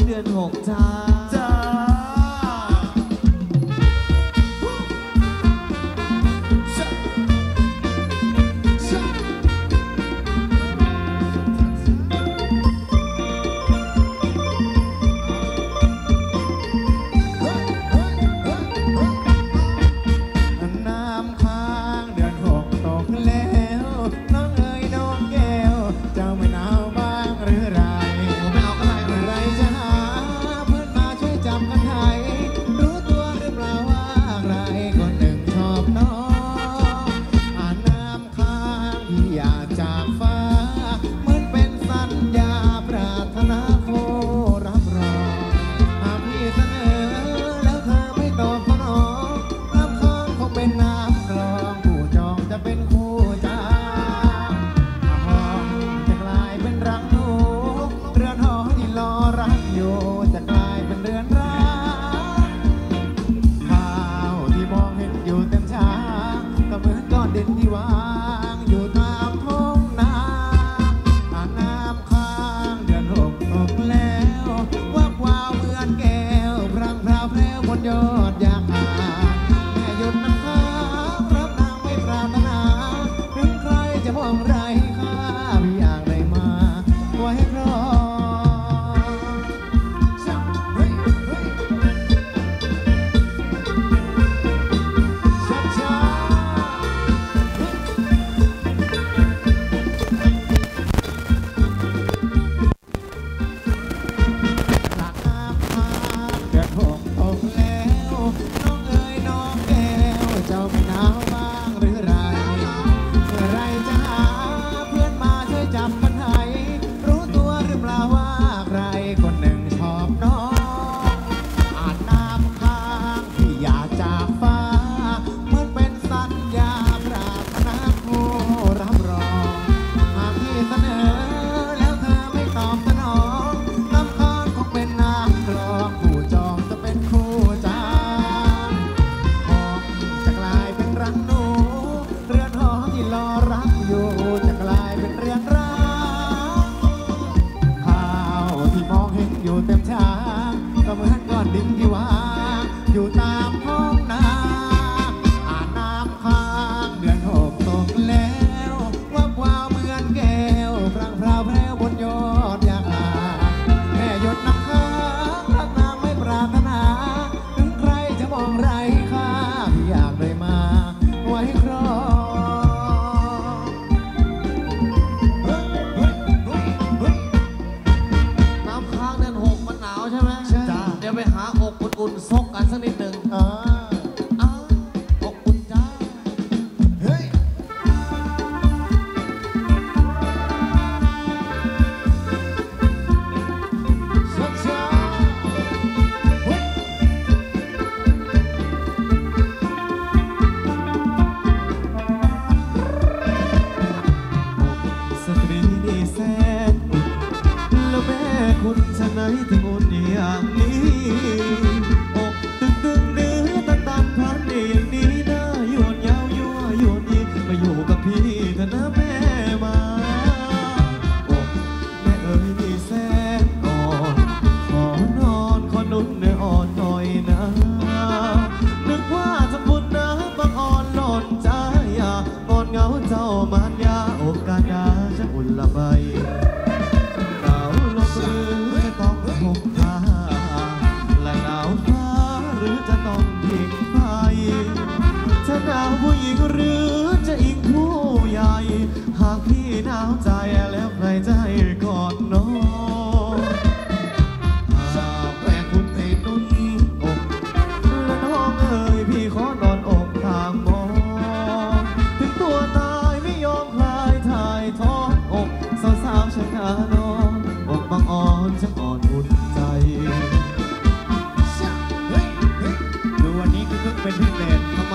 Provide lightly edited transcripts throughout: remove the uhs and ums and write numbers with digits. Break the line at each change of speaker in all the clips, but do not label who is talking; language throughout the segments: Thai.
เดือนหกจ้า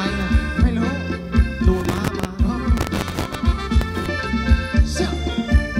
เ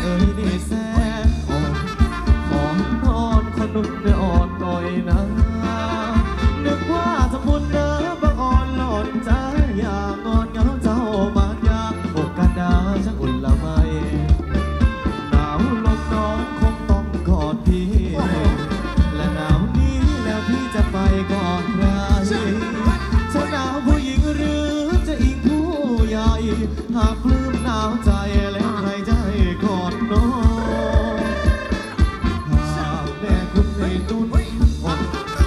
เอ่ยนี่แสนอ่อนขอนอนคนนุ่นเดืออ่อนหน่อยนะนึกว่าจะมุนเด้อบังอ่อนหล่อนใจอย่างงอนเงาเจ้าบานยาอกกันดาช่างอุ่นละไมหนาวลมน้องคงต้องกอดพี่และหนาวนี้แล้วพี่จะไปก่อนใครจะหนาวผู้หญิงหรือจะอิงผู้ใหญ่หากปลื้มหนาวใจแล้วใครจะให้กอดน้องหากแม่คุณไม่นุ่นอด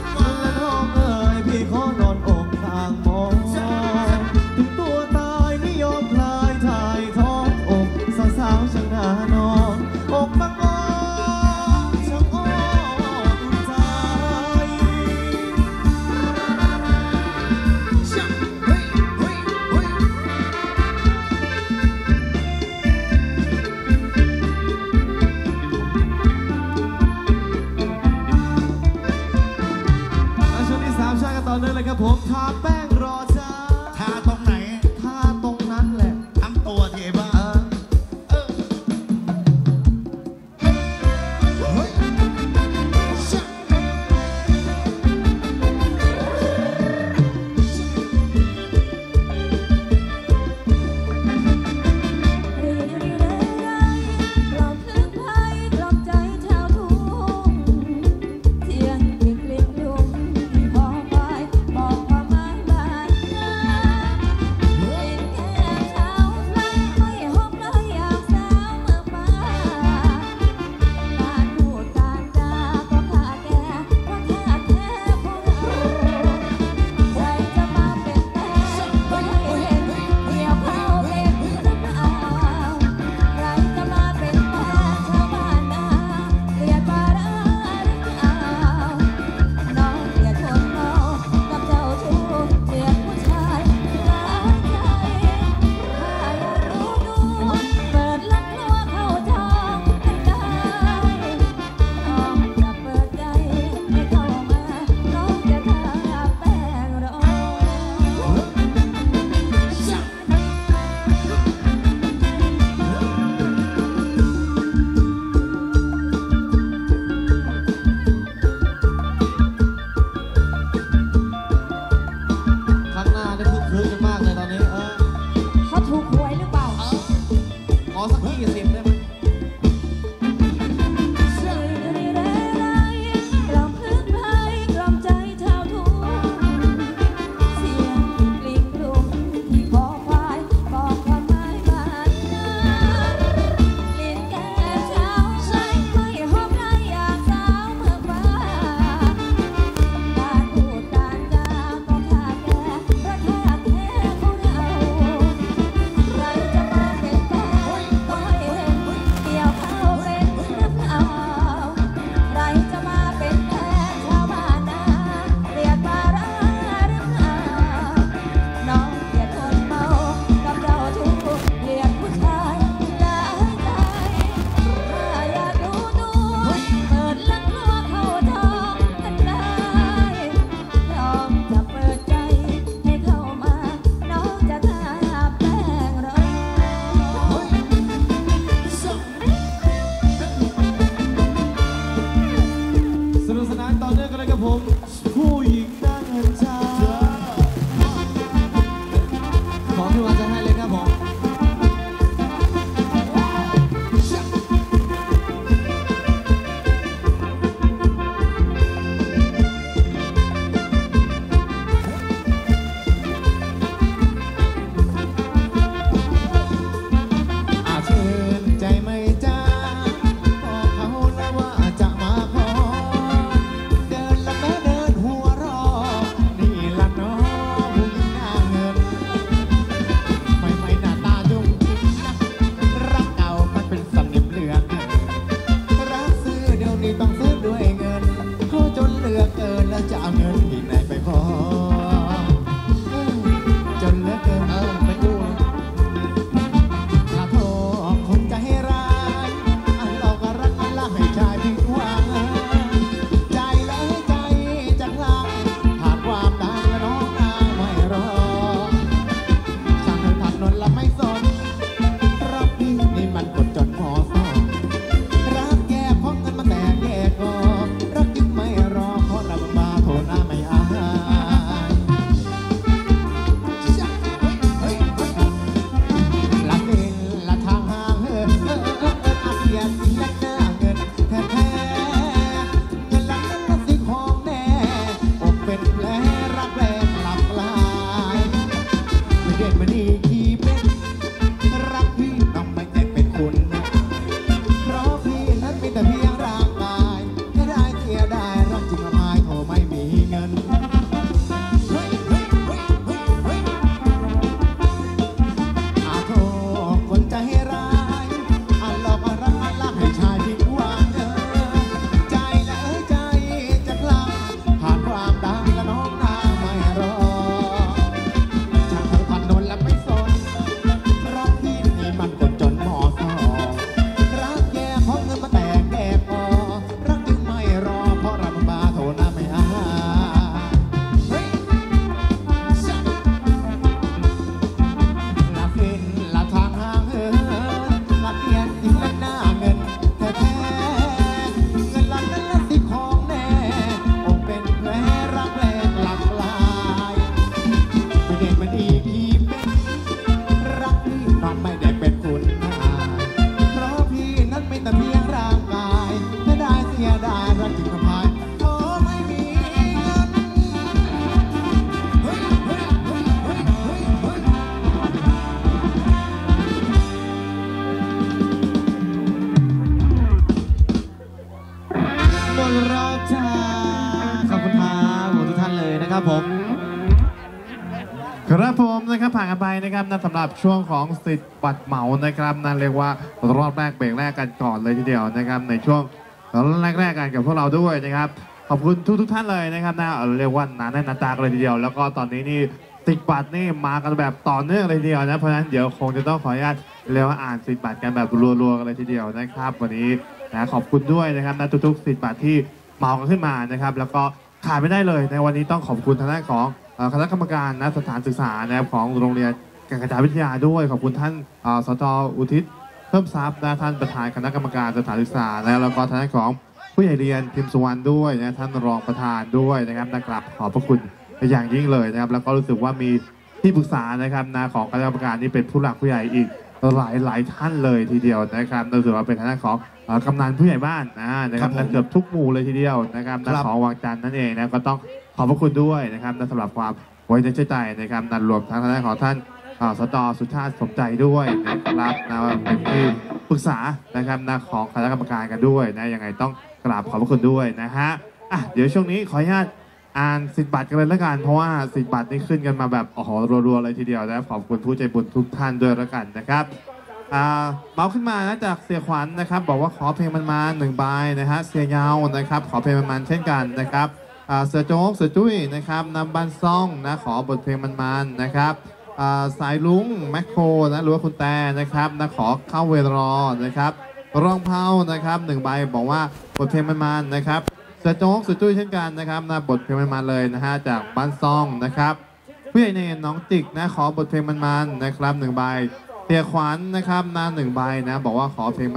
ครับผม
ครับผมนะครับผ่านกันไปนะครับนั่นสำหรับช่วงของสิทธิ์บัตรเหมานะครับนั่นเรียกว่ารอบแรกเบรกแรกกันก่อนเลยทีเดียวนะครับในช่วงแรกๆกันกับพวกเราด้วยนะครับขอบคุณทุกท่านเลยนะครับนะเรียกว่าหนาแน่นหนาตากันเลยทีเดียวแล้วก็ตอนนี้นี่สิทธิ์บัตรนี่มากันแบบต่อเนื่องเลยทีเดียวนะเพราะฉะนั้นเดี๋ยวคงจะต้องขออนุญาตเรียกว่าอ่านสิทธิ์บัตรกันแบบรัวๆกันเลยทีเดียวนะครับวันนี้นะขอบคุณด้วยนะครับนะทุกๆสิทธิ์บัตรที่เหมากันขึ้นมานะครับแล้วก็ขาดไม่ได้เลยในวันนี้ต้องขอบคุณทางด้านของคณะกรรมการนะสถานศึกษานะครับของโรงเรียนการกระจายวิทยาด้วยขอบคุณท่านสจ.อุทิศเพิ่มทรัพย์นะท่านประธานคณะกรรมการสถานศึกษานะแล้วก็ทางด้านของผู้ใหญ่เรียนพิมพ์สุวรรณด้วยนะท่านรองประธานด้วยนะครับนะครับขอบพระคุณอย่างยิ่งเลยนะครับแล้วก็รู้สึกว่ามีที่ปรึกษานะครับนะของคณะกรรมการนี่เป็นผู้หลักผู้ใหญ่อีกหลายท่านเลยทีเดียวนะครับรู้สึกว่าเป็นทางด้านของกำนันผู้ใหญ่บ้านนะครับและเกือบทุกหมู่เลยทีเดียวนะครับนะของวังจันทร์นั่นเองนะก็ต้องขอบพระคุณด้วยนะครับสำหรับความไว้ใจนะครับนันรวมทั้งทางด้านของท่านสต.สุชาติสมใจด้วยนะครับนะเป็นที่ปรึกษานะครับนะของคณะกรรมการกันด้วยนะยังไงต้องกราบขอบพระคุณด้วยนะฮะเดี๋ยวช่วงนี้ขออนุญาตอ่านสิทธิ์บัตรกันเลยละกันเพราะว่าสิทธิ์บัตรนี่ขึ้นกันมาแบบโอ้โหรัวๆเลยทีเดียวนะขอบคุณผู้ใจบุญทุกท่านด้วยละกันนะครับเมาขึ้นมานะจากเสียขวัญนะครับบอกว่าขอเพลงมันๆ1 ใบนะฮะเสียยาวนะครับขอเพลงมันๆเช่นกันนะครับเสือโจ๊กเสือจุ้ยนะครับนำบ้านซ่องนะขอบทเพลงมันๆนะครับสายลุงแมคโครนะหรือว่าคุณแต่นะครับนะขอเข้าเวรอนะครับรองเผานะครับ1 ใบบอกว่าบทเพลงมันๆนะครับเสือโจ๊กเสือจุ้ยเช่นกันนะครับนะบทเพลงมันๆเลยนะฮะจากบ้านซ่องนะครับผู้ใหญ่เนรน้องจิกนะขอบทเพลงมันๆนะครับ1 ใบเสียขวัญนะครับ1 ใบนะบอกว่าขอเพลง